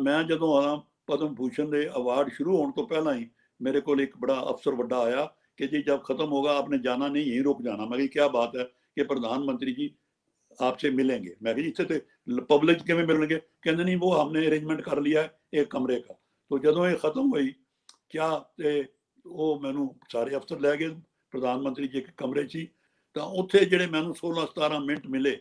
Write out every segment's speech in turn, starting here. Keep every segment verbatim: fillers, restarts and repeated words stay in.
मैं जदों आया पद्म भूषण के अवार्ड शुरू होने तो पहला ही मेरे को एक बड़ा अफसर बड़ा आया कि जी जब खत्म होगा आपने जाना नहीं, यहीं रुक जाना। मैं क्या बात है कि प्रधानमंत्री जी आपसे मिलेंगे। मैं इतने तो पब्लिक किमें मिलेंगे, कहते नहीं वो हमने अरेंजमेंट कर लिया है एक कमरे का। तो जदों ये खत्म हुई क्या तो वो मैनू सारे अफसर लै गए प्रधानमंत्री जी एक कमरे ची, तो उत्थे जिहड़े मैनू सोलह सतारह मिनट मिले,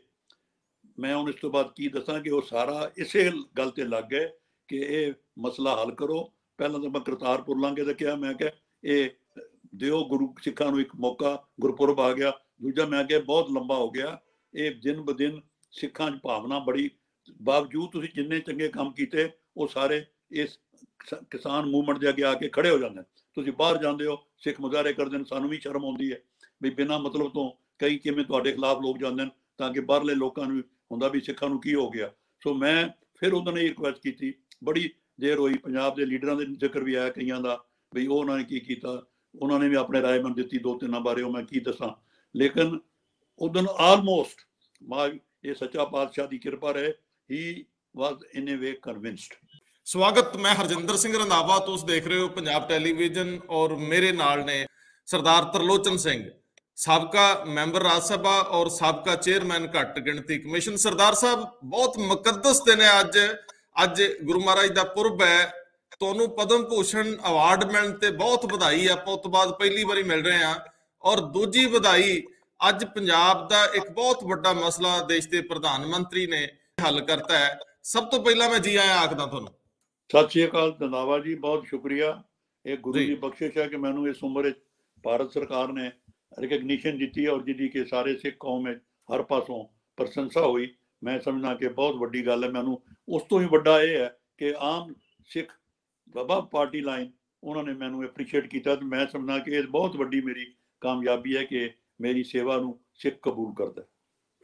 मैं उन इस तो बाद की दसा कि वो सारा इसे गल ते लग गए कि ये मसला हल करो। पहला तो मैं करतारपुर लांघे तो क्या, मैं क्या ये दिओ गुरु सिखा नूं एक मौका, गुरपुरब आ गया। दूजा मैं क्या बहुत लंबा हो गया, ये दिन ब दिन सिखां च भावना बड़ी, बावजूद तुसीं जिन्ने चंगे काम कीते वो सारे इस किसान मूवमेंट के अगे आके खड़े हो जाते हैं। तुसीं बाहर जाते हो सिख मुजाहरे करते हैं, सानूं भी शर्म आउंदी है भी बिना मतलब तो कई किवें तुहाडे खिलाफ लोग जाते हैं, ताकि बाहरले लोगों नूं हुंदा भी सिखां नूं की हो गया। सो मैं फिर उन्होंने रिक्वेस्ट की, बड़ी देर हुई, पंजाब के लीडरां दे जिक्र भी आया कईयां दा भी वो उन्होंने की कीता, उन्होंने भी अपने राय मन दी दो तीन बारे, मैं की दसा। लेकिन उदन आलमोस्ट मां ये सच्चा पातशाह की कृपा रहे, he was in A way convinced. स्वागत, मैं हरजिंदर सिंह रंधावा, तुम देख रहे हो पंजाब टैलीविजन और मेरे नाल ने सरदार तरलोचन सिंह, साबका मैंबर राज सभा और साबका चेयरमैन घट गिणती कमीशन। सरदार साहब बहुत मुकद्दस दिन है अज, अज गुरु महाराज का पुरब है, तुहानूं पद्म भूषण अवार्ड मिलण ते बहुत बधाई। आपां उस तो बाद पहली बारी मिल रहे हैं, और दूजी बधाई अज पंजाब का एक बहुत बड़ा मसला देश के प्रधानमंत्री ने हल करता है। सब तो पहला मैं जी आया आखदा तुहानूं। सत श्री अकाल रंधावा जी, बहुत शुक्रिया। एक गुरु की बख्शिश है कि मैनू इस उम्र भारत सरकार ने रिकग्निशन दी है और जिहदी के सारे सिख कौम में हर पासों प्रशंसा हुई। मैं समझना कि बहुत वड्डी गल है। मैनू उस तो भी वड्डा यह है कि आम सिख बाबा पार्टी लाइन उन्होंने मैनू एप्रीशिएट किया। तो मैं समझना कि यह बहुत वड्डी मेरी कामयाबी है कि मेरी सेवा नू सिख कबूल करता है।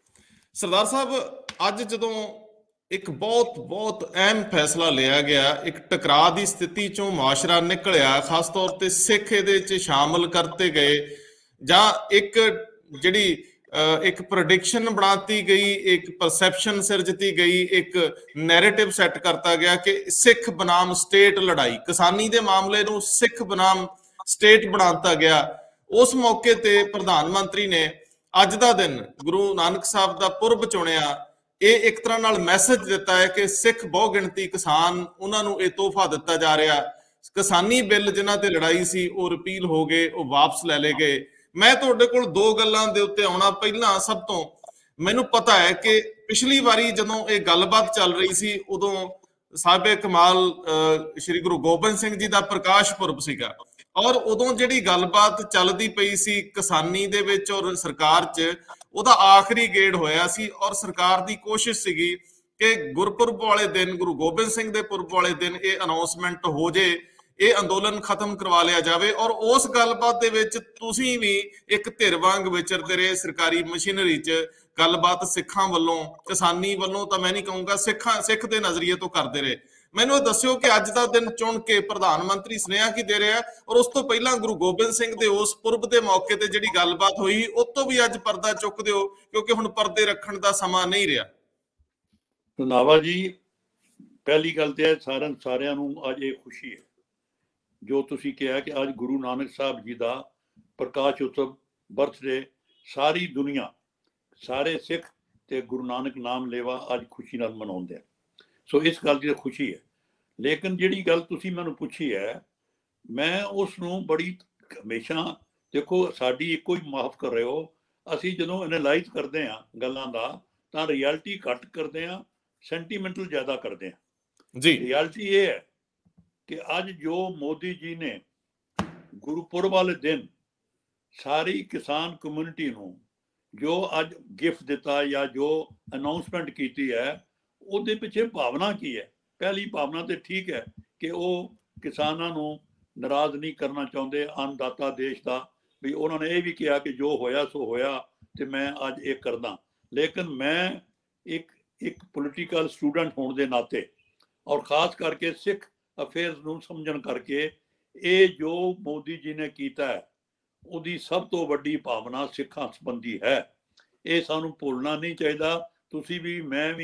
सरदार साहब, अज जदों एक बहुत बहुत अहम फैसला लिया गया, एक टकराव की स्थिति चों मुआशरा निकलिया, खास तौर पर सिख ये शामिल करते गए, जां एक जिहड़ी एक प्रोडिक्शन बनाती गई, एक परसैप्शन सिरजती गई, एक नैरेटिव सैट करता गया कि सिख बनाम स्टेट लड़ाई, किसानी के मामले नूं सिख बनाम स्टेट बनाता गया। उस मौके ते प्रधानमंत्री ने अज का दिन गुरु नानक साहब का पुरब चुनिया, ये एक तरह नाल मैसेज दिता है कि सिख बहु गिणती किसान उन्होंने ये तोहफा दिता जा रहा। किसानी बिल जिन्हां ते लड़ाई सी वो रिपील हो गए, वो वापस ले ले गए। मैं तुहाडे कोल दो गल्लां दे उत्ते आउणा। पहला सब तो मैनूं पता है कि पिछली बारी जदों ये गलबात चल रही सी उदों साहिबे कमाल श्री गुरु गोबिंद सिंह जी का प्रकाश पुरब सीगा, और उदों जिहड़ी गलबात चलदी पई सी किसानी दे विच और सरकार च, उहदा आखिरी गेड़ होया सी, और सरकार दी कोशिश सीगी कि गुरपुरब वाले दिन, गुरु गोबिंद सिंह दे पुरब वाले दिन ये अनाउंसमेंट हो जाए, ये अंदोलन खत्म करवा लिया जाए। और उस गलबात दे विच तुसीं भी एक धिर वांग विचरदे रहे सरकारी मशीनरी च। गलबात सिखां वल्लों, किसानी वल्लों तो मैं नहीं कहूँगा, सिखां सिख दे नज़रिए तो करते रहे। मैनूं दस्सिओ कि अज का दिन चुन के प्रधानमंत्री सुनेहा की दे रहा है, और उस तो पहला गुरु गोबिंद सिंह दे उस पुरब के मौके ते जिहड़ी गलबात हुई उस तो भी अज पर्दा चुक दिओ, क्योंकि हुण पर्दे रखण दा समा नहीं रहा। रंधावा जी, पहली गल तो है सारे सारिਆਂ ਨੂੰ अज ये खुशी है जो तुसीं कहा कि अज गुरु नानक साहब जी का प्रकाश उत्सव बर्थडे, सारी दुनिया सारे सिख ते गुरु नानक नाम लेवा अज खुशी नाल मनाउंदे हैं। सो इस गल की खुशी है। लेकिन जिहड़ी गल तुसीं मैनूं पुछी है, मैं उसनूं बड़ी हमेशा देखो साडी इक्को ही माफ कर रहे हो, असीं जदों एनालाइज करते हैं गल्लां दा तां रियलिटी घट करते हैं, सेंटीमेंटल ज़्यादा करते हैं जी। रियलिटी ये है कि अज जो मोदी जी ने गुरुपुरब वाले दिन सारी किसान कम्यूनिटी नूं जो अज गिफ्ट दिता या जो अनाउंसमेंट की है, उहदे पिछे भावना की है। पहली भावना तो ठीक है कि वो किसानां नूं नाराज नहीं करना चाहते, अन्नदाता देश का भी। उन्होंने ये भी कहा कि जो होया सो होया तो मैं अज ये करदा। लेकिन मैं एक एक पोलिटिकल स्टूडेंट होने के नाते और खास करके सिख अफेयर्स नूं समझण करके ये जो मोदी जी ने किया है उहदी सब तो वड्डी भावना सिखां संबंधी है। ये सानूं भुलना नहीं चाहिए। तुसीं भी मैं भी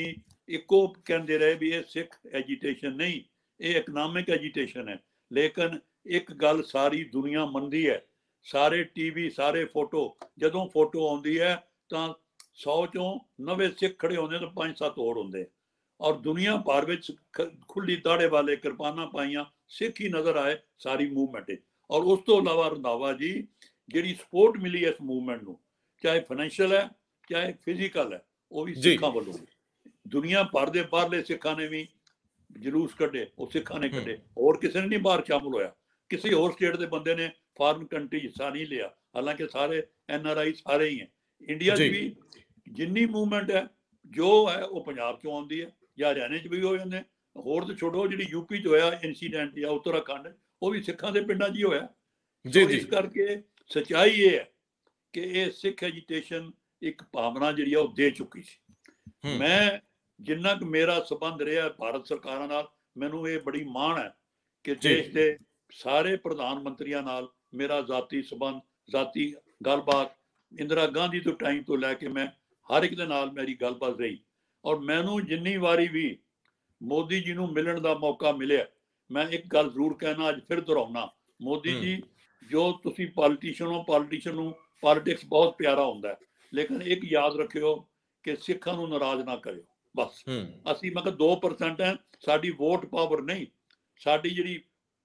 ਇੱਕੋ ਕਹਿੰਦੇ ਰਹੇ ਵੀ ਇਹ ਸਿੱਖ ਐਜੀਟੇਸ਼ਨ ਨਹੀਂ, ਇਹ ਇਕਨੋਮਿਕ ਐਜੀਟੇਸ਼ਨ ਹੈ। ਲੇਕਿਨ ਇੱਕ ਗੱਲ ਸਾਰੀ ਦੁਨੀਆ ਮੰਨਦੀ ਹੈ, ਸਾਰੇ ਟੀਵੀ, ਸਾਰੇ ਫੋਟੋ, ਜਦੋਂ ਫੋਟੋ ਆਉਂਦੀ ਹੈ ਤਾਂ ਸੌ ਚੋਂ ਨਵੇਂ ਸਿੱਖ ਖੜੇ ਹੁੰਦੇ ਤਾਂ ਪੰਜ ਸੱਤ ਹੋਰ ਹੁੰਦੇ। ਔਰ ਦੁਨੀਆ ਭਰ ਵਿੱਚ ਖੁੱਲੀ ਦਾੜੇ ਵਾਲੇ, ਕਿਰਪਾਨਾਂ ਪਾਈਆਂ ਸਿੱਖ ਹੀ ਨਜ਼ਰ ਆਏ ਸਾਰੀ ਮੂਵਮੈਂਟ। ਔਰ ਉਸ ਤੋਂ ਇਲਾਵਾ ਰੰਧਾਵਾ ਜੀ ਜਿਹੜੀ ਸਪੋਰਟ ਮਿਲੀ ਇਸ ਮੂਵਮੈਂਟ ਨੂੰ, ਚਾਹੇ ਫਾਈਨੈਂਸ਼ੀਅਲ ਹੈ ਚਾਹੇ ਫਿਜ਼ੀਕਲ ਹੈ, ਉਹ ਵੀ ਸਿੱਖਾਂ ਵੱਲੋਂ। ਦੁਨੀਆ ਭਰ ਦੇ ਬਾਹਰਲੇ ਸਿੱਖਾਂ ਨੇ ਵੀ ਜਲੂਸ ਕੱਢੇ, ਉਹ ਸਿੱਖਾਂ ਨੇ ਕੱਢੇ, ਹੋਰ ਕਿਸੇ ਨੇ ਨਹੀਂ ਬਾਹਰ ਸ਼ਾਮਲ ਹੋਇਆ। ਕਿਸੇ ਹੋਰ ਸਟੇਟ ਦੇ ਬੰਦੇ ਨੇ ਫਾਰਨ ਕੰਟਰੀ ਹਿੱਸਾ ਨਹੀਂ ਲਿਆ, ਹਾਲਾਂਕਿ ਸਾਰੇ ਐਨ ਆਰ ਆਈ ਸਾਰੇ ਹੀ ਹੈ। ਇੰਡੀਆ 'ਚ ਵੀ ਜਿੰਨੀ ਮੂਵਮੈਂਟ ਹੈ ਜੋ ਹੈ ਉਹ ਪੰਜਾਬ 'ਚੋਂ ਆਉਂਦੀ ਹੈ, ਜਾਂ ਹਰਿਆਣੇ 'ਚ ਵੀ ਹੋ ਜਾਂਦੇ। ਹੋਰ ਤਾਂ ਛੋੜੋ, ਜਿਹੜੀ ਯੂਪੀ 'ਚ ਹੋਇਆ ਇੰਸੀਡੈਂਟ ਜਾਂ ਉੱਤਰਾਖੰਡ, ਉਹ ਵੀ ਸਿੱਖਾਂ ਦੇ ਪਿੰਡਾਂ 'ਚ ਹੀ ਹੋਇਆ। ਇਸ ਕਰਕੇ ਸੱਚਾਈ ਇਹ ਹੈ ਕਿ ਇਹ ਸਿੱਖ ਐਜੀਟੇਸ਼ਨ ਇੱਕ ਭਾਵਨਾ ਜਿਹੜੀ ਆ ਉਹ ਦੇ ਚੁੱਕੀ ਸੀ। ਮੈਂ ਜਿੰਨਾ ਕੁ ਮੇਰਾ ਸੰਬੰਧ ਰਿਹਾ ਭਾਰਤ ਸਰਕਾਰਾਂ ਨਾਲ, ਮੈਨੂੰ ਇਹ ਬੜੀ ਮਾਣ ਹੈ ਕਿ ਦੇਸ਼ ਦੇ ਸਾਰੇ ਪ੍ਰਧਾਨ ਮੰਤਰੀਆਂ ਨਾਲ ਮੇਰਾ ਜ਼ਾਤੀ ਸੰਬੰਧ, ਜ਼ਾਤੀ ਗੱਲਬਾਤ, ਇੰਦਰਾ ਗਾਂਧੀ ਤੋਂ ਟਾਈਮ ਤੋਂ ਲੈ ਕੇ ਮੈਂ ਹਰ ਇੱਕ ਦੇ ਨਾਲ ਮੇਰੀ ਗੱਲਬਾਤ ਰਹੀ। ਔਰ ਮੈਨੂੰ ਜਿੰਨੀ ਵਾਰੀ ਵੀ ਮੋਦੀ ਜੀ ਨੂੰ ਮਿਲਣ ਦਾ ਮੌਕਾ ਮਿਲਿਆ, ਮੈਂ ਇੱਕ ਗੱਲ ਜ਼ਰੂਰ ਕਹਿਣਾ, ਅੱਜ ਫਿਰ ਦੁਹਰਾਉਣਾ, ਮੋਦੀ ਜੀ ਜੋ ਤੁਸੀਂ ਪੋਲੀਟੀਸ਼ੀਅਨ ਹੋ, ਪੋਲੀਟੀਸ਼ੀਅਨ ਨੂੰ ਪੋਲੀਟਿਕਸ ਬਹੁਤ ਪਿਆਰਾ ਹੁੰਦਾ ਹੈ, ਲੇਕਿਨ ਇੱਕ ਯਾਦ ਰੱਖਿਓ ਕਿ ਸਿੱਖਾਂ ਨੂੰ ਨਾਰਾਜ਼ ਨਾ ਕਰਿਓ। ਬਸ ਅਸੀਂ ਮੈਂ ਕਿਹਾ ਦੋ ਪਰਸੈਂਟ ਹੈ, ਸਾਡੀ ਵੋਟ ਪਾਵਰ ਨਹੀਂ, ਸਾਡੀ ਜਿਹੜੀ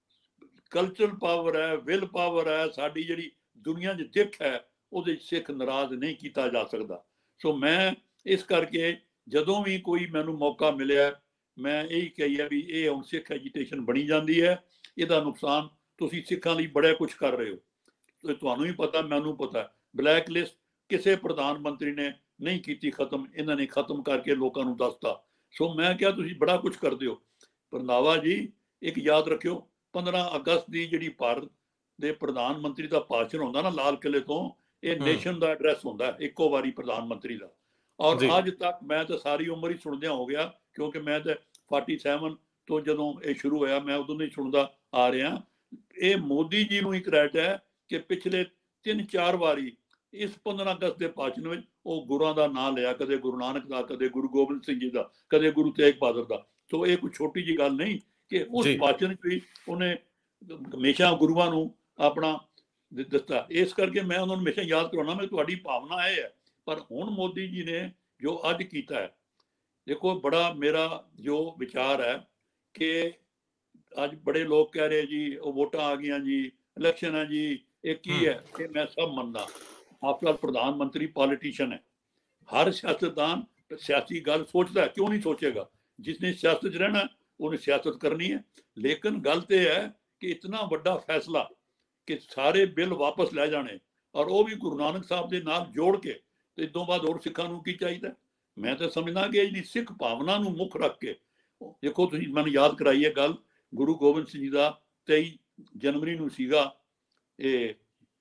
ਕਲਚਰਲ ਪਾਵਰ ਹੈ, ਵਿਲ ਪਾਵਰ ਹੈ, ਸਾਡੀ ਜਿਹੜੀ ਦੁਨੀਆ 'ਚ ਦਿੱਖ ਹੈ, ਉਹਦੇ ਸਿੱਖ ਨਾਰਾਜ਼ ਨਹੀਂ ਕੀਤਾ ਜਾ ਸਕਦਾ। ਸੋ ਮੈਂ ਇਸ ਕਰਕੇ ਜਦੋਂ ਵੀ ਕੋਈ ਮੈਨੂੰ ਮੌਕਾ ਮਿਲਿਆ, ਮੈਂ ਇਹੀ ਕਹੀ ਹੈ ਵੀ ਇਹ ਹੁਣ ਸਿੱਖ ਐਜੀਟੇਸ਼ਨ ਬਣੀ ਜਾਂਦੀ ਹੈ। ਇਹਦਾ ਨੁਕਸਾਨ ਤੁਸੀਂ ਸਿੱਖਾਂ ਲਈ ਬੜਾ ਕੁਝ ਕਰ ਰਹੇ ਹੋ, ਤੁਹਾਨੂੰ ਵੀ ਪਤਾ, ਮੈਨੂੰ ਪਤਾ। ਬਲੈਕ ਲਿਸਟ ਕਿਸੇ ਪ੍ਰਧਾਨ ਮੰਤਰੀ ਨੇ ਨਹੀਂ ਕੀਤੀ ਖਤਮ, ਇਹਨਾਂ ਨੇ ਖਤਮ ਕਰਕੇ ਲੋਕਾਂ ਨੂੰ ਦੱਸਤਾ। ਸੋ ਮੈਂ ਕਿਹਾ ਤੁਸੀਂ ਬੜਾ ਕੁਝ ਕਰਦੇ ਹੋ। ਰੰਧਾਵਾ ਜੀ ਇੱਕ ਯਾਦ ਰੱਖਿਓ, ਪੰਦਰਾਂ ਅਗਸਤ ਦੀ ਜਿਹੜੀ ਭਾਰਤ ਦੇ ਪ੍ਰਧਾਨ ਮੰਤਰੀ ਦਾ ਭਾਸ਼ਣ ਹੁੰਦਾ ਨਾ ਲਾਲ ਕਿਲੇ ਤੋਂ, ਇਹ ਨੇਸ਼ਨ ਦਾ ਐਡਰੈਸ ਹੁੰਦਾ ਇੱਕੋ ਵਾਰੀ ਪ੍ਰਧਾਨ ਮੰਤਰੀ ਦਾ। ਔਰ ਅੱਜ ਤੱਕ ਮੈਂ ਤਾਂ ਸਾਰੀ ਉਮਰ ਹੀ ਸੁਣਦਿਆਂ ਹੋ ਗਿਆ, ਕਿਉਂਕਿ ਮੈਂ ਤਾਂ ਸੈਂਤਾਲੀ ਤੋਂ ਜਦੋਂ ਇਹ ਸ਼ੁਰੂ ਹੋਇਆ ਮੈਂ ਉਦੋਂ ਨਹੀਂ ਸੁਣਦਾ ਆ ਰਿਹਾ। ਇਹ ਮੋਦੀ ਜੀ ਨੂੰ ਹੀ ਕ੍ਰੈਡਿਟ ਹੈ ਕਿ ਪਿਛਲੇ ਤਿੰਨ ਚਾਰ ਵਾਰੀ ਇਸ ਪੰਦਰਾਂ ਅਗਸਤ ਦੇ ਭਾਸ਼ਣ ਵਿੱਚ ਉਹ ਗੁਰਾਂ ਦਾ ਨਾਂ ਲਿਆ, ਕਦੇ ਗੁਰੂ ਨਾਨਕ ਦਾ, ਕਦੇ ਗੁਰੂ ਗੋਬਿੰਦ ਸਿੰਘ ਜੀ ਦਾ, ਕਦੇ ਗੁਰੂ ਤੇਗ ਬਹਾਦਰ ਦਾ। ਸੋ ਇਹ ਕੋਈ ਛੋਟੀ ਜੀ ਗੱਲ ਨਹੀਂ ਕਿ ਉਸ ਭਾਸ਼ਣ 'ਚ ਵੀ ਉਹਨੇ ਹਮੇਸ਼ਾ ਗੁਰੂਆਂ ਨੂੰ ਆਪਣਾ ਦਿੱਤਾ। ਇਸ ਕਰਕੇ ਮੈਂ ਉਹਨਾਂ ਨੂੰ ਹਮੇਸ਼ਾ ਯਾਦ ਕਰਾਉਣਾ, ਮੈਂ ਤੁਹਾਡੀ ਭਾਵਨਾ ਇਹ ਹੈ। ਪਰ ਹੁਣ ਮੋਦੀ ਜੀ ਨੇ ਜੋ ਅੱਜ ਕੀਤਾ ਹੈ, ਦੇਖੋ ਬੜਾ ਮੇਰਾ ਜੋ ਵਿਚਾਰ ਹੈ ਕਿ ਅੱਜ ਬੜੇ ਲੋਕ ਕਹਿ ਰਹੇ ਜੀ ਉਹ ਵੋਟਾਂ ਆ ਗਈਆਂ ਜੀ, ਇਲੈਕਸ਼ਨ ਹੈ ਜੀ, ਇਹ ਕੀ ਹੈ? ਇਹ ਮੈਂ ਸਭ ਮੰਨਦਾ। ਆਪਣਾ ਪ੍ਰਧਾਨ ਮੰਤਰੀ ਪੋਲੀਟੀਸ਼ੀਅਨ ਹੈ, ਹਰ ਸਿਆਸਤਦਾਨ ਸਿਆਸੀ ਗੱਲ ਸੋਚਦਾ, ਕਿਉਂ ਨਹੀਂ ਸੋਚੇਗਾ? ਜਿਸਨੇ ਸਿਆਸਤ 'ਚ ਰਹਿਣਾ ਉਹਨੇ ਸਿਆਸਤ ਕਰਨੀ ਹੈ। ਲੇਕਿਨ ਗੱਲ ਤੇ ਹੈ ਕਿ ਇਤਨਾ ਵੱਡਾ ਫੈਸਲਾ ਕਿ ਸਾਰੇ ਬਿੱਲ ਵਾਪਸ ਲੈ ਜਾਣੇ, ਔਰ ਉਹ ਵੀ ਗੁਰੂ ਨਾਨਕ ਸਾਹਿਬ ਦੇ ਨਾਲ ਜੋੜ ਕੇ, ਤੇ ਇਸ ਤੋਂ ਬਾਅਦ ਹੋਰ ਸਿੱਖਾਂ ਨੂੰ ਕੀ ਚਾਹੀਦਾ? ਮੈਂ ਤਾਂ ਸਮਝਦਾ ਕਿ ਜਿਹੜੀ ਸਿੱਖ ਭਾਵਨਾ ਨੂੰ ਮੁੱਖ ਰੱਖ ਕੇ, ਦੇਖੋ ਤੁਸੀਂ ਮੈਨੂੰ ਯਾਦ ਕਰਾਈ ਹੈ ਗੱਲ, ਗੁਰੂ ਗੋਬਿੰਦ ਸਿੰਘ ਜੀ ਦਾ ਤੇਈ ਜਨਵਰੀ ਨੂੰ ਸੀਗਾ ਇਹ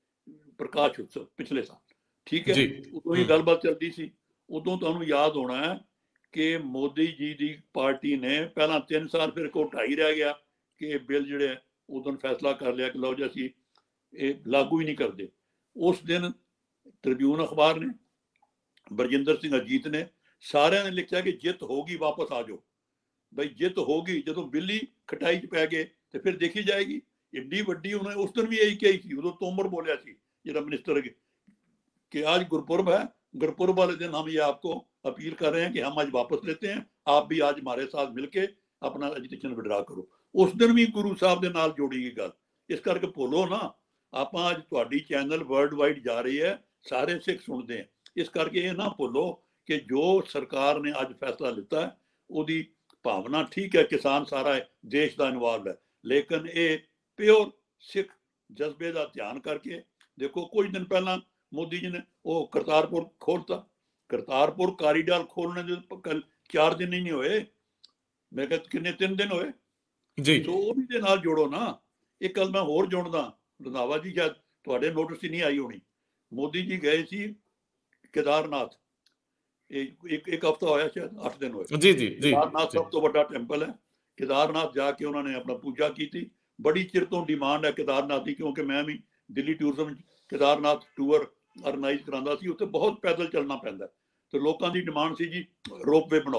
ਪ੍ਰਕਾਸ਼ ਉਤਸਵ ਪਿਛਲੇ ਸਾਲ, ਠੀਕ ਹੈ, ਉਦੋਂ ਹੀ ਗੱਲਬਾਤ ਚੱਲਦੀ ਸੀ। ਉਦੋਂ ਤੁਹਾਨੂੰ ਯਾਦ ਹੋਣਾ ਹੈ ਕਿ ਮੋਦੀ ਜੀ ਦੀ ਪਾਰਟੀ ਨੇ ਪਹਿਲਾਂ ਤਿੰਨ ਸਾਲ, ਫਿਰ ਕੋ ਢਾਈ ਰਹਿ ਗਿਆ ਕਿ ਇਹ ਬਿੱਲ ਜਿਹੜੇ ਉਦੋਂ ਫੈਸਲਾ ਕਰ ਲਿਆ ਕਿ ਲਓ ਜੀ ਅਸੀਂ ਇਹ ਲਾਗੂ ਹੀ ਨਹੀਂ ਕਰਦੇ। ਉਸ ਦਿਨ ਟ੍ਰਿਬਿਊਨ ਅਖਬਾਰ ਨੇ, ਬਰਜਿੰਦਰ ਸਿੰਘ ਅਜੀਤ ਨੇ, ਸਾਰਿਆਂ ਨੇ ਲਿਖਿਆ ਕਿ ਜਿੱਤ ਹੋਗੀ, ਵਾਪਸ ਆ ਜਾਓ ਬਈ, ਜਿੱਤ ਹੋਗੀ। ਜਦੋਂ ਬਿੱਲੀ ਖਟਾਈ 'ਚ ਪੈ ਗਏ ਤੇ ਫਿਰ ਦੇਖੀ ਜਾਏਗੀ। ਏਡੀ ਵੱਡੀ ਉਹਨੇ ਉਸ ਦਿਨ ਵੀ ਇਹੀ ਕਹੀ ਸੀ, ਉਦੋਂ ਤੋਮਰ ਬੋਲਿਆ ਸੀ ਜਿਹੜਾ ਮਿਨਿਸਟਰ कि आज गुरपुरब है, गुरपुरब वाले दिन हम ये आपको अपील कर रहे हैं कि हम आज वापस लेते हैं, आप भी आज हमारे साथ मिलके अपना एजुकेशन विड्रा करो। उस दिन भी गुरु साहब के नाल जोड़ी गई गल। इस करके भूलो ना, आप अज तुहाडी चैनल वर्ल्ड वाइड जा रही है, सारे सिख सुनते हैं, इस करके ये ना भूलो कि जो सरकार ने अज फैसला लिता है उसकी भावना ठीक है, किसान सारा देश का इन्वॉल्व है, लेकिन ये प्योर सिख जज्बे का ध्यान करके देखो। कुछ दिन पहला मोदी जी ने वो करतारपुर खोलता, करतारपुर कारीडार खोलने के चार दिन ही नहीं होए, मैं कहता किन्ने तीन दिन होए जी। तो वो भी दे नाल जोड़ो ना। एक गल मैं होर जोड़दा, रंधावा जी शायद तुहाडे नोटिस ही नहीं आई होनी, मोदी जी गए सी केदारनाथ, एक एक हफ्ता होया, शायद आठ दिन होए जी जी। केदारनाथ सब तो बड़ा टैंपल है, केदारनाथ जाके उन्होंने अपना पूजा की थी। बड़ी चिर तो डिमांड है केदारनाथ की, क्योंकि मैं भी Delhi tourism Kedarnath tour organise करांदा सी, उत्थे बहुत पैदल चलना पैंदा, तो लोगों की डिमांड सी जी रोपवे बनाओ,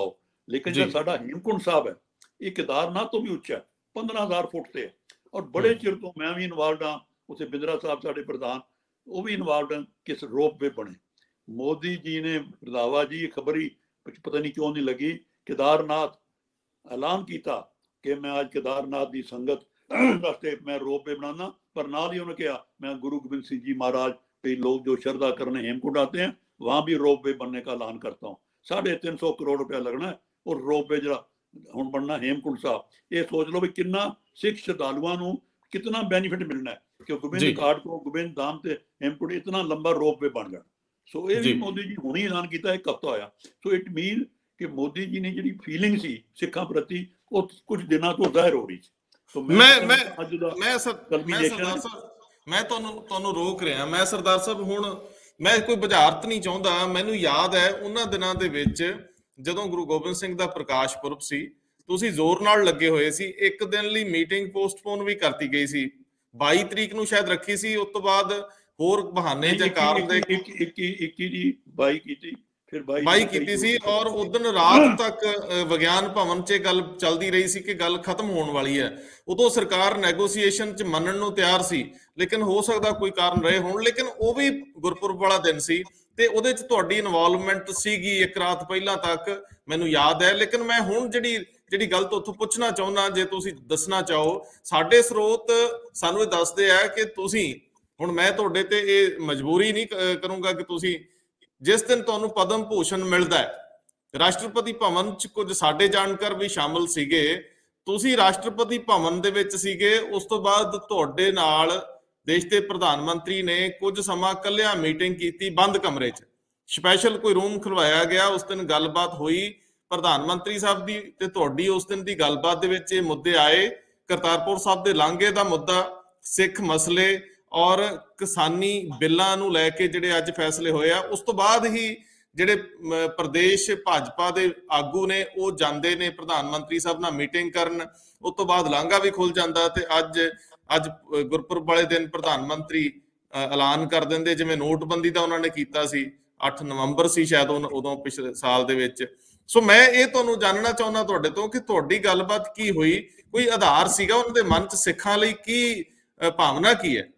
लेकिन ਜੀ जो साडा हेमकुंड साहब है ये केदारनाथ तो भी उच्चा है, पंद्रह हजार फुट से है। और बड़े चिर तो मैं भी इन्वॉल्व हाँ, उसे बिंद्रा साहब साडे प्रधान वो भी इन्वॉल्व हैं कि रोप वे बने। मोदी जी ने रंधावा जी खबर ही पता नहीं क्यों नहीं लगी, केदारनाथ ऐलान किया कि मैं आज केदारनाथ की संगत वास्ते मैं रोप वे बनाना, पर नाल ही उन्होंने कहा मैं गुरु गोबिंद सिंह जी महाराज पे लोग जो श्रद्धा करने हेमकुंड आते हैं वहां भी रोप वे बनने का ऐलान करता हूँ। साढ़े तीन सौ करोड़ रुपया लगना है और रोप वे जरा हुण बनना हेमकुंड साहब। ये सोच लो भी कितना सिख श्रद्धालुओं को कितना बेनीफिट मिलना है कि गोबिंद जी घाट को गोबिंद धाम से हेमकुंड इतना लंबा रोप वे बन जाना। सो ये भी जी मोदी जी हुणे ऐलान किया, एक हफ्ता होया। सो इट मीन कि मोदी जी ने जी फीलिंग सी सिखा प्रति वो कुछ दिनों तो जाहिर हो रही थी। तो मैं ਮੈਂ ਮੈਂ समझदा अज दा ਮੈਂ ਸਰ ਮੈਂ कल्मीनेशन ਸਰਦਾਰ है। ਸਾਹਿਬ ਮੈਂ ਤੁਹਾਨੂੰ ਤੁਹਾਨੂੰ ਰੋਕ ਰਿਹਾ। ਮੈਂ ਸਰਦਾਰ ਸਾਹਿਬ ਹੁਣ ਮੈਂ ਕੋਈ ਬੁਝਾਰਤ ਨਹੀਂ ਚਾਹੁੰਦਾ। ਮੈਨੂੰ ਯਾਦ ਹੈ ਉਹਨਾਂ ਦਿਨਾਂ ਦੇ ਵਿੱਚ ਜਦੋਂ ਗੁਰੂ ਗੋਬਿੰਦ ਸਿੰਘ ਦਾ ਪ੍ਰਕਾਸ਼ ਪੁਰਬ ਸੀ, ਤੁਸੀਂ ਜ਼ੋਰ ਨਾਲ ਲੱਗੇ ਹੋਏ ਸੀ। ਇੱਕ ਦਿਨ ਲਈ ਮੀਟਿੰਗ ਪੋਸਟਪੋਨ ਵੀ ਕਰਤੀ ਗਈ ਸੀ, ਬਾਈ ਤਰੀਕ ਨੂੰ ਸ਼ਾਇਦ ਰੱਖੀ ਸੀ। ਉਸ ਤੋਂ ਬਾਅਦ ਹੋਰ ਬਹਾਨੇ नहीं ਜਾਂ इक्की ਕਾਰਨ इक्की ਦੇ इक्की इक्की इक्की जी बाई की थी, फिर बाई ਬਾਈ जी कई ਕੀਤੀ जो ਸੀ भी ਔਰ करते ਉਦਨ ਰਾਤ ਤੱਕ ਅ, ਵਿਗਿਆਨ ਭਵਨ 'ਚ ਇਹ ਗੱਲ ਚੱਲਦੀ ਰਹੀ ਸੀ ਕਿ ਗੱਲ ਖਤਮ ਹੋਣ ਵਾਲੀ ਹੈ। ਉਦੋਂ ਸਰਕਾਰ ਨੈਗੋਸੀਏਸ਼ਨ 'ਚ ਮੰਨਣ ਨੂੰ ਤਿਆਰ ਸੀ, ਲੇਕਿਨ ਹੋ ਸਕਦਾ ਕੋਈ ਕਾਰਨ ਰਹੇ ਹੋਣ। ਲੇਕਿਨ ਉਹ ਵੀ ਗੁਰਪੁਰਬ ਵਾਲਾ ਦਿਨ ਸੀ ਤੇ ਉਹਦੇ 'ਚ ਤੁਹਾਡੀ ਇਨਵੋਲਵਮੈਂਟ ਸੀਗੀ ਇੱਕ ਰਾਤ ਪਹਿਲਾਂ ਤੱਕ, ਮੈਨੂੰ ਯਾਦ ਹੈ। ਲੇਕਿਨ ਮੈਂ ਹੁਣ ਜਿਹੜੀ ਜਿਹੜੀ ਗੱਲ ਤੋਂ ਉੱਥੋਂ ਪੁੱਛਣਾ ਚਾਹੁੰਦਾ, ਜੇ ਤੁਸੀਂ ਦੱਸਣਾ ਚਾਹੋ। ਸਾਡੇ ਸਰੋਤ ਸਾਨੂੰ ਇਹ ਦੱਸਦੇ ਆ ਕਿ ਤੁਸੀਂ ਹੁਣ, ਮੈਂ ਤੁਹਾਡੇ ਤੇ ਇਹ ਮਜਬੂਰੀ ਨਹੀਂ ਕ- ਕਰੂੰਗਾ ਕਿ ਤੁਸੀਂ ਜਿਸ ਦਿਨ ਤੁਹਾਨੂੰ ਪਦਮ ਭੂਸ਼ਣ ਮਿਲਦਾ ਹੈ, ਰਾਸ਼ਟਰਪਤੀ ਭਵਨ 'ਚ ਕੁਝ ਸਾਡੇ ਜਾਣਕਾਰ ਵੀ ਸ਼ਾਮਲ ਸੀਗੇ, ਤੁਸੀਂ ਰਾਸ਼ਟਰਪਤੀ ਭਵਨ ਦੇ ਵਿੱਚ ਸੀਗੇ। ਉਸ ਤੋਂ ਬਾਅਦ ਤੁਹਾਡੇ ਨਾਲ ਦੇਸ਼ ਦੇ ਪ੍ਰਧਾਨ ਮੰਤਰੀ ਨੇ ਕੁਝ ਸਮਾਂ ਇਕੱਲਿਆਂ ਮੀਟਿੰਗ ਕੀਤੀ ਬੰਦ ਕਮਰੇ 'ਚ, ਸਪੈਸ਼ਲ ਕੋਈ ਰੂਮ ਖੁਲਵਾਇਆ ਗਿਆ। ਉਸ ਦਿਨ ਗੱਲਬਾਤ ਹੋਈ ਪ੍ਰਧਾਨ ਮੰਤਰੀ ਸਾਹਿਬ ਦੀ ਤੇ ਤੁਹਾਡੀ। ਉਸ ਦਿਨ ਦੀ ਗੱਲਬਾਤ ਦੇ ਵਿੱਚ ਇਹ ਮੁੱਦੇ ਆਏ, ਕਰਤਾਰਪੁਰ ਸਾਹਿਬ ਦੇ ਲਾਂਘੇ ਦਾ ਮੁੱਦਾ, ਸਿੱਖ ਮਸਲੇ ਔਰ ਕਿਸਾਨੀ ਬਿੱਲਾਂ ਨੂੰ ਲੈ ਕੇ ਜਿਹੜੇ ਅੱਜ ਫੈਸਲੇ ਹੋਏ ਆ। ਉਸ ਤੋਂ ਬਾਅਦ ਹੀ ਜਿਹੜੇ ਅਮ, ਪ੍ਰਦੇਸ਼ ਭਾਜਪਾ ਦੇ ਆਗੂ ਨੇ ਉਹ ਜਾਂਦੇ ਨੇ ਪ੍ਰਧਾਨ ਮੰਤਰੀ ਸਾਹਿਬ ਨਾਲ ਮੀਟਿੰਗ ਕਰਨ। ਉਸ ਤੋਂ ਬਾਅਦ ਲਾਂਘਾ ਵੀ ਖੁੱਲ ਜਾਂਦਾ ਤੇ ਅੱਜ ਅੱਜ ਅ, ਗੁਰਪੁਰਬ ਵਾਲੇ ਦਿਨ ਪ੍ਰਧਾਨ ਮੰਤਰੀ ਅ, ਐਲਾਨ ਕਰ ਦਿੰਦੇ, ਜਿਵੇਂ ਨੋਟਬੰਦੀ ਦਾ ਉਹਨਾਂ ਨੇ ਕੀਤਾ ਸੀ। ਅੱਠ ਨਵੰਬਰ ਸੀ ਸ਼ਾਇਦ ਉਨ- ਉਦੋਂ ਪਿਛਲੇ ਸਾਲ ਦੇ ਵਿੱਚ। ਸੋ ਮੈਂ ਇਹ ਤੁਹਾਨੂੰ ਜਾਣਨਾ ਚਾਹੁੰਦਾ ਤੁਹਾਡੇ ਤੋਂ ਕਿ ਤੁਹਾਡੀ ਗੱਲਬਾਤ ਕੀ ਹੋਈ, ਕੋਈ ਆਧਾਰ ਸੀਗਾ ਉਹਨਾਂ ਦੇ ਮਨ 'ਚ, ਸਿੱਖਾਂ ਲਈ ਕੀ ਅ, ਭਾਵਨਾ ਕੀ ਹੈ?